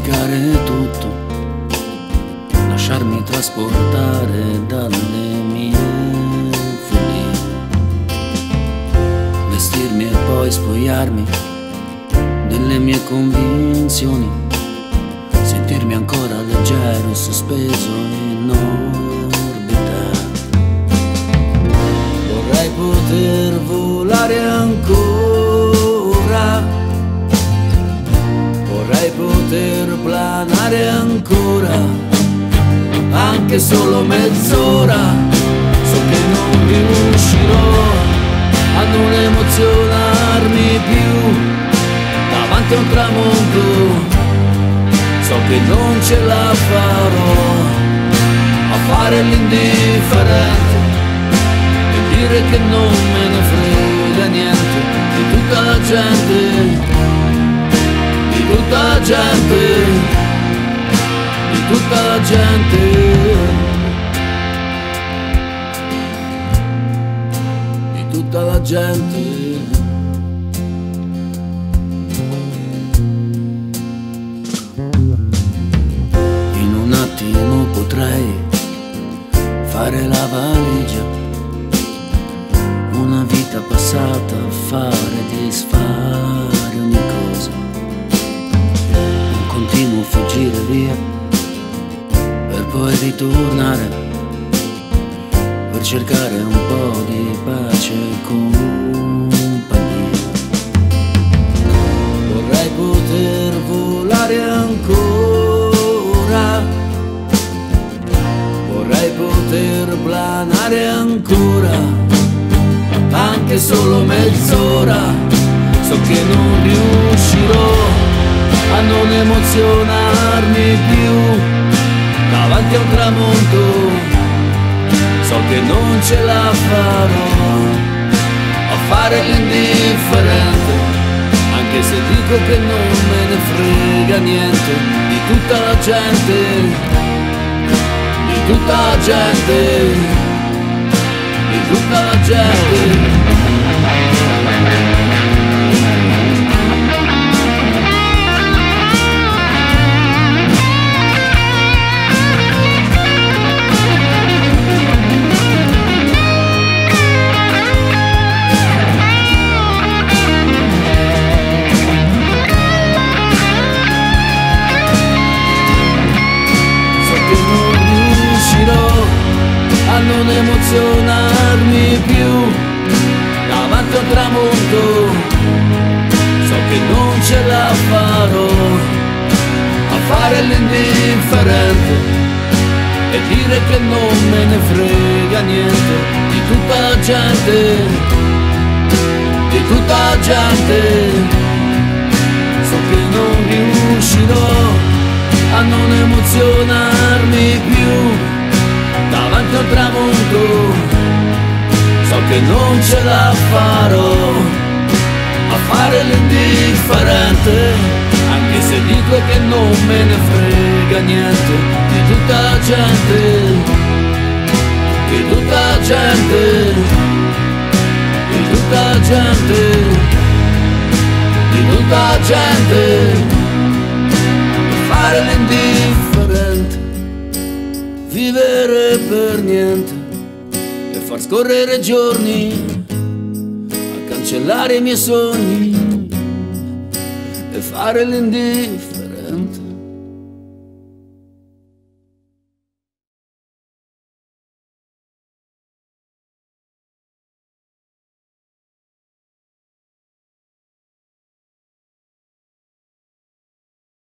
dimenticare tutto, lasciarmi trasportare dalle mie follie, vestirmi e poi spogliarmi delle mie convinzioni, sentirmi ancora leggero, sospeso in orbita. Vorrei poter volare ancora, vorrei poter planare ancora, anche solo mezz'ora. So che non riuscirò a non emozionarmi più davanti a un tramonto. So che non ce la farò a fare l'indifferente e dire che non me ne frega niente di tutta la gente, di tutta la gente, di tutta la gente, di tutta la gente. In un attimo potrei fare la valigia, una vita passata a fare e disfare ogni cosa, un continuo fuggire via per poi ritornare, per cercare un po' di pace e compagnia. Vorrei poter volare ancora, vorrei poter planare ancora, anche solo mezz'ora. So che non riuscirò a non emozionarmi più davanti a un tramonto. So che non ce la farò a fare l'indifferente, anche se dico che non me ne frega niente di tutta la gente, di tutta la gente, di tutta la gente. A non emozionarmi più davanti a un tramonto. So che non ce la farò a fare l'indifferente e dire che non me ne frega niente di tutta la gente, di tutta la gente. So che non riuscirò a non emozionarmi più davanti al tramonto. So che non ce la farò a fare l'indifferente, anche se dico che non me ne frega niente di tutta la gente, di tutta la gente, di tutta la gente, di tutta la gente, a fare l'indifferente, vivere per niente e far scorrere giorni a cancellare i miei sogni e fare l'indifferente.